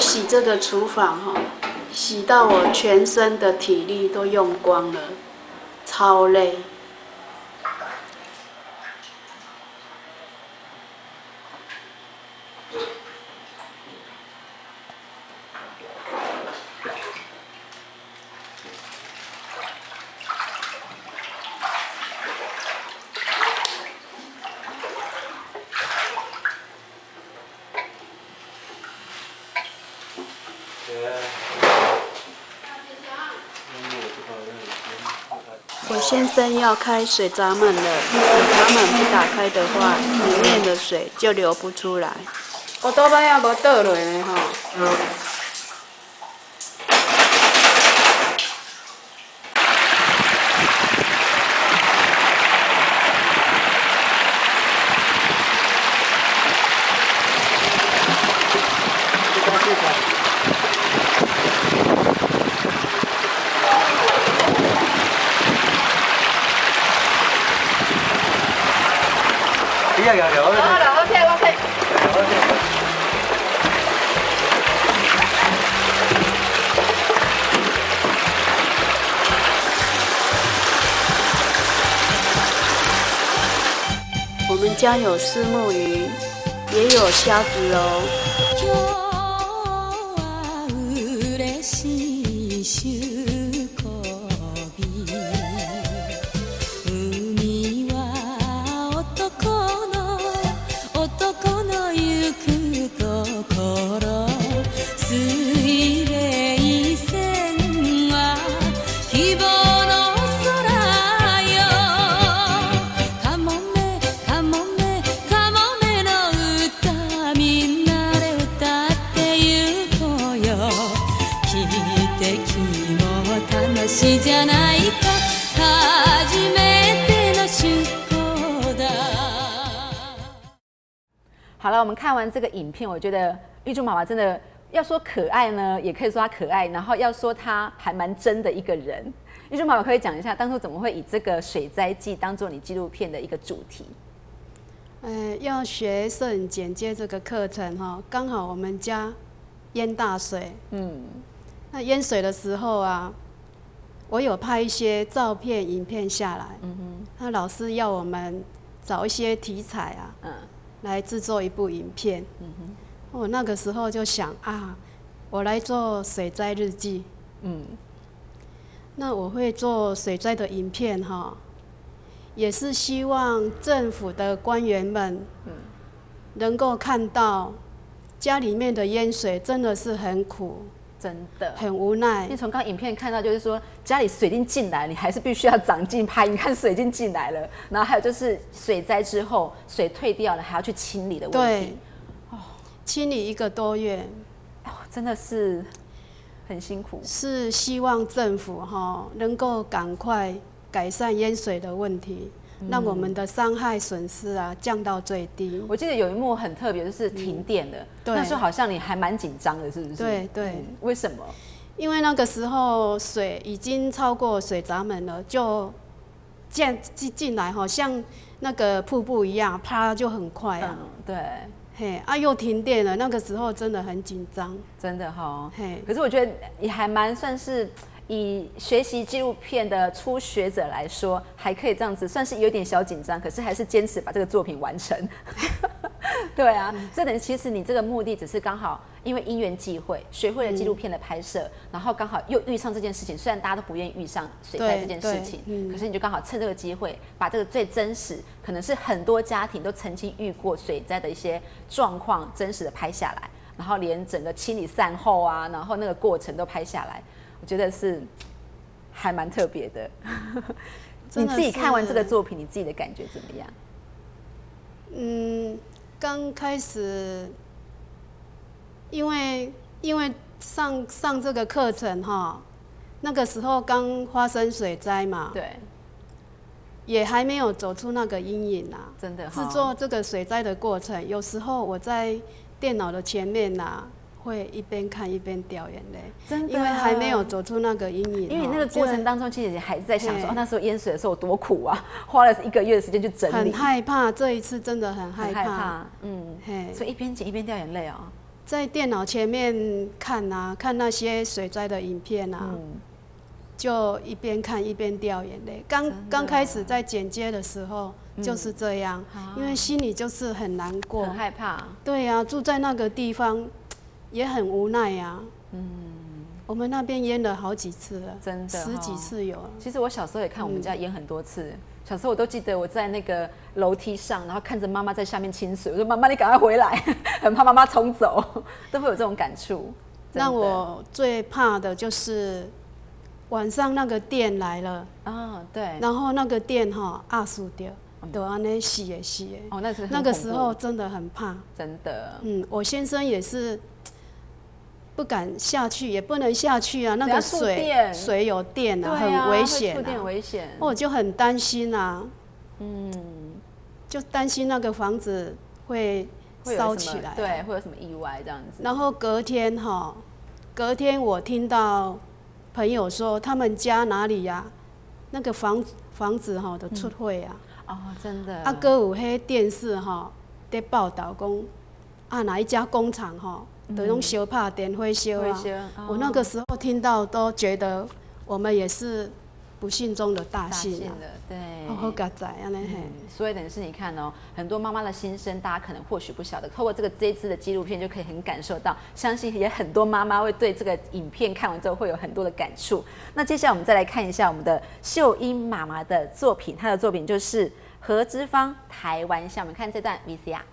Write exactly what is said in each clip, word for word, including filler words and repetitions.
洗这个厨房哈，洗到我全身的体力都用光了，超累。我先生要开水闸门了，水闸门不打开的话，里面的水就流不出来。我都摆也无倒落呢吼。嗯。 有有有。好了，我听我听。我听。 我们家有虱目鱼，也有虾子哦。 好了，我们看完这个影片，我觉得玉珠妈妈真的要说可爱呢，也可以说她可爱，然后要说她还蛮真的一个人。玉珠妈妈可以讲一下，当初怎么会以这个水灾记当做你纪录片的一个主题？ 呃，要学摄影剪接这个课程哈，刚好我们家淹大水，嗯，那淹水的时候啊，我有拍一些照片、影片下来，嗯哼，那老师要我们找一些题材啊，嗯。来制作一部影片，嗯哼，我那个时候就想啊，我来做水灾日记，嗯，那我会做水灾的影片哈，也是希望政府的官员们，嗯，能够看到家里面的淹水真的是很苦， 真的很无奈。 因为从刚影片看到，就是说家里水已经进来，你还是必须要长进拍。你看水已经进来了，然后还有就是水灾之后水退掉了，还要去清理的问题。 对，哦，清理一个多月， 哦，真的是很辛苦。 是希望政府哈能够赶快改善淹水的问题。让我们的伤害损失啊降到最低。 我记得有一幕很特别，就是停电了，嗯、那时候好像你还蛮紧张的，是不是？ 对对、 嗯。为什么？ 因为那个时候水已经超过水闸门了，就进进进来，好像那个瀑布一样，啪就很快啊。 嗯，对。 嘿啊，又停电了，那个时候真的很紧张。 真的哈、哦。嘿，可是我觉得也还蛮算是。以学习纪录片的初学者来说，还可以这样子，算是有点小紧张，可是还是坚持把这个作品完成。对啊，这等于其实你这个目的只是刚好因为因缘际会，学会了纪录片的拍摄，嗯、然后刚好又遇上这件事情。虽然大家都不愿意遇上水灾这件事情，嗯、可是你就刚好趁这个机会，把这个最真实，可能是很多家庭都曾经遇过水灾的一些状况，真实的拍下来，然后连整个清理善后啊，然后那个过程都拍下来。我觉得是还蛮特别的。你自己看完这个作品，你自己的感觉怎么样？ 嗯，刚开始，因为因为上上这个课程哈，那个时候刚发生水灾嘛， 对， 也还没有走出那个阴影啊。 真的， 制作这个水灾的过程，有时候我在电脑的前面呐、啊。会一边看一边掉眼泪， 真的， 因为还没有走出那个阴影。 因为你那个过程当中，其实还是在想说，哦，那时候淹水的时候有多苦啊，花了一个月的时间去整理。 很害怕，这一次真的很害怕。 很害怕，嗯，嘿，所以一边剪一边掉眼泪啊、哦。 在电脑前面看啊，看那些水灾的影片啊，嗯、就一边看一边掉眼泪。刚刚开始在剪接的时候就是这样，嗯、因为心里就是很难过， 很害怕。 对呀、啊，住在那个地方也很无奈呀、啊。嗯，我们那边淹了好几次了， 真的、哦、 十几次有了。 其实我小时候也看我们家淹很多次。嗯小时候我都记得我在那个楼梯上，然后看着妈妈在下面清水，我说妈妈你赶快回来，很怕妈妈冲走，都会有这种感触。 让我最怕的就是晚上那个电来了啊、哦， 对， 然后那个电哈压缩掉，都安尼死的死的。 哦，那是那个时候真的很怕， 真的。 嗯，我先生也是。不敢下去，也不能下去啊！那个水水有电啊， 啊很危险啊！ 电危险， 我就很担心啊。嗯，就担心那个房子会烧起来、啊， 对，会有什么意外这样子。 然后隔天哈，隔天我听到朋友说，他们家哪里呀、啊，那个房房子哈的出火啊、 嗯！哦，真的。 啊，搁有迄电视哈在报道讲，啊哪一家工厂哈。都用烧怕电火烧啊！哦、我那个时候听到都觉得我们也是不幸中的大幸啊！ 对， 好好加载啊！那嘿， 所以等于是你看哦，很多妈妈的心声，大家可能或许不晓得，透过这个这一次的纪录片就可以很感受到，相信也很多妈妈会对这个影片看完之后会有很多的感触。那接下来我们再来看一下我们的秀英妈妈的作品，她的作品就是何之芳台湾巷。我们看这段 V C R。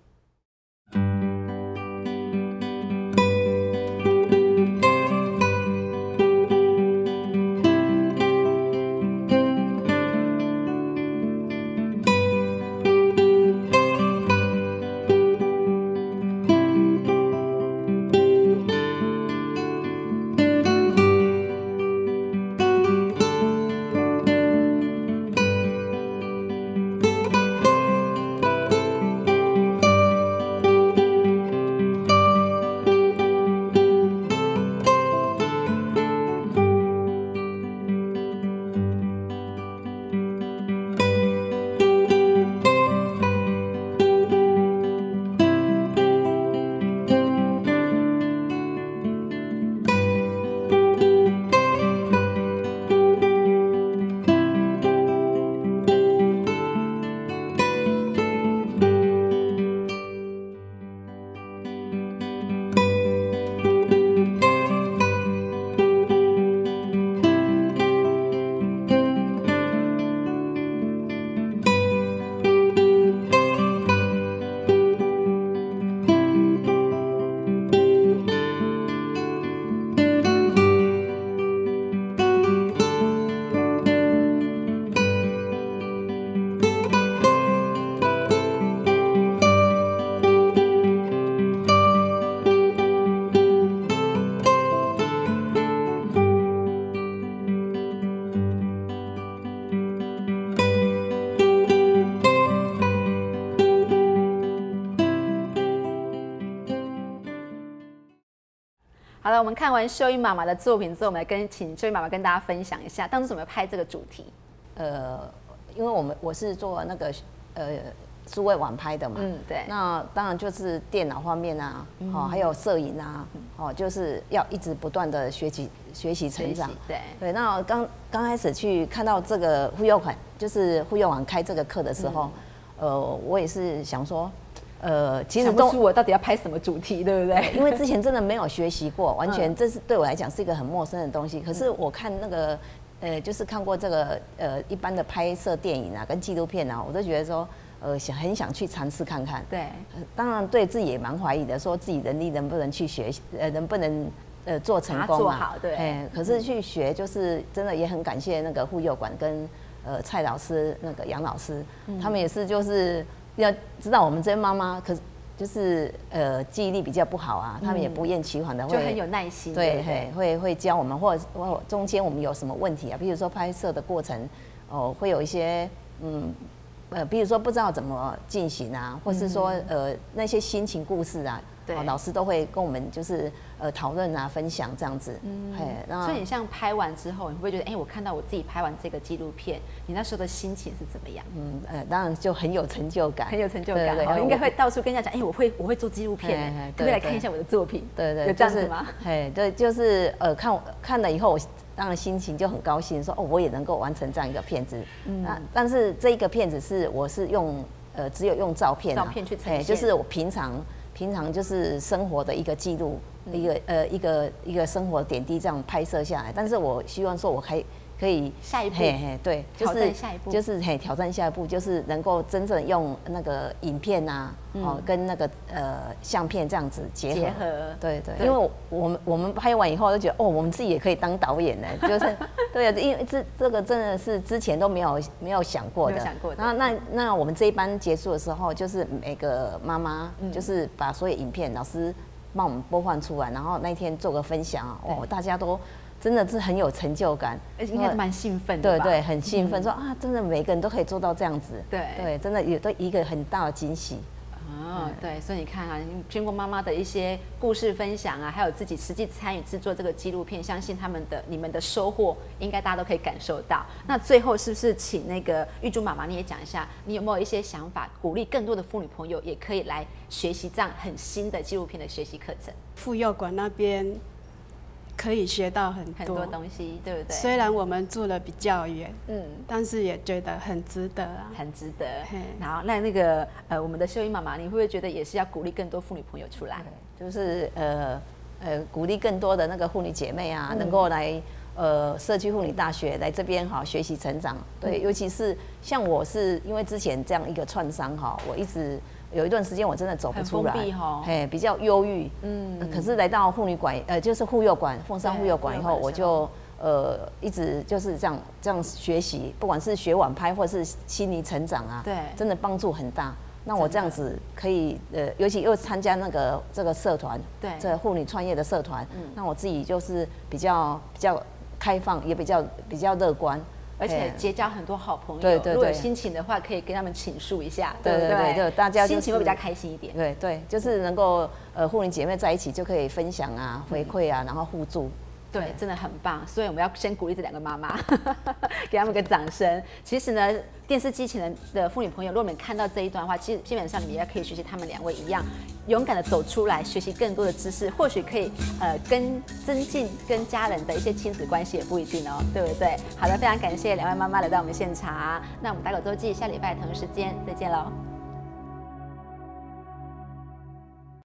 好了，我们看完秀英妈妈的作品之后，我们来跟请秀英妈妈跟大家分享一下，当初怎么拍这个主题？ 呃，因为我们我是做那个呃数位网拍的嘛，嗯，对。那当然就是电脑方面啊，嗯、哦，还有摄影啊，哦，就是要一直不断的学习学习成长。 对对。 那刚刚开始去看到这个忽悠款，就是忽悠网开这个课的时候，嗯、呃，我也是想说。呃， 其实都我到底要拍什么主题，对不对？ 因为之前真的没有学习过，完全这是对我来讲是一个很陌生的东西。可是我看那个，呃，就是看过这个呃一般的拍摄电影啊，跟纪录片啊，我都觉得说，呃，想很想去尝试看看。 对， 当然对自己也蛮怀疑的，说自己能力能不能去学，呃，能不能呃做成功做好，对。 哎，可是去学就是真的也很感谢那个护幼馆跟呃蔡老师、那个杨老师，他们也是就是。要知道我们这些妈妈，可是就是呃记忆力比较不好啊，他们也不厌其烦的会， 就很有耐心， 对，对会会教我们，或者或中间我们有什么问题啊，比如说拍摄的过程，哦，会有一些嗯呃，比如说不知道怎么进行啊，或是说呃那些心情故事啊，对，老师都会跟我们就是呃讨论啊、分享这样子。嗯， 嘿，所以你像拍完之后，你会不会觉得，哎、欸，我看到我自己拍完这个纪录片，你那时候的心情是怎么样？ 嗯，呃，当然就很有成就感， 很有成就感。对对对，应该会到处跟人家讲，哎、欸，我会我会做纪录片，可不可以来看一下我的作品？ 对 对， 对，有这样子吗？ 嘿，对，就是呃看看了以后，我当然心情就很高兴，说哦，我也能够完成这样一个片子。嗯，那但是这一个片子是我是用呃只有用照片、啊， 照片去呈现， 就是我平常平常就是生活的一个记录，嗯、一个呃一个一个生活点滴这样拍摄下来。但是我希望说，我还可以下一步， 嘿嘿，对，就是下一步， 就是嘿挑战下一步，就是能够真正用那个影片啊，嗯、哦，跟那个呃相片这样子结合， 结合， 对 对, 对，因为我们我们拍完以后就觉得，哦，我们自己也可以当导演呢，就是对啊，因为这这个真的是之前都没有没有想过的， 没有想过的。 那那那我们这一班结束的时候，就是每个妈妈就是把所有影片老师帮我们播放出来，然后那一天做个分享啊，哦，大家都。真的是很有成就感， 而且应该蛮兴奋的吧？ 对对，很兴奋，嗯、说啊，真的每个人都可以做到这样子， 对对，真的也都一个很大的惊喜。 哦，对，所以你看啊，经过妈妈的一些故事分享啊，还有自己实际参与制作这个纪录片，相信他们的你们的收获，应该大家都可以感受到。那最后是不是请那个玉珠妈妈你也讲一下，你有没有一些想法，鼓励更多的妇女朋友也可以来学习这样很新的纪录片的学习课程？ 妇幼馆那边可以学到很多很多东西，对不对？ 虽然我们住了比较远，嗯，但是也觉得很值得啊， 很值得。然后那那个呃，我们的秀英妈妈，你会不会觉得也是要鼓励更多妇女朋友出来？ 就是呃呃，鼓励更多的那个妇女姐妹啊，嗯、能够来呃社区妇女大学来这边哈学习成长。对，嗯、尤其是像我是因为之前这样一个创伤哈，我一直。有一段时间我真的走不出来，嘿，比较忧郁。嗯，可是来到妇女馆，呃，就是妇幼馆，凤山妇幼馆以后，我就呃一直就是这样这样学习，不管是学网拍或是心理成长啊， 对， 真的帮助很大。那我这样子可以，呃，尤其又参加那个这个社团， 对， 这妇女创业的社团，嗯，那我自己就是比较比较开放，也比较比较乐观。 而且结交很多好朋友， 对对对， 如果有心情的话，可以跟他们倾诉一下， 对对对，就大家、就是、 心情会比较开心一点。 对对，就是能够呃妇女姐妹在一起就可以分享啊、回馈啊，然后互助。 对，真的很棒，所以我们要先鼓励这两个妈妈，给他们个掌声。其实呢，电视机前的妇女朋友，如果你们看到这一段的话，其实基本上你们也可以学习他们两位一样，勇敢的走出来，学习更多的知识，或许可以呃跟增进跟家人的一些亲子关系也不一定哦，对不对？好的，非常感谢两位妈妈来到我们现场，那我们打狗周记下礼拜同一时间再见喽。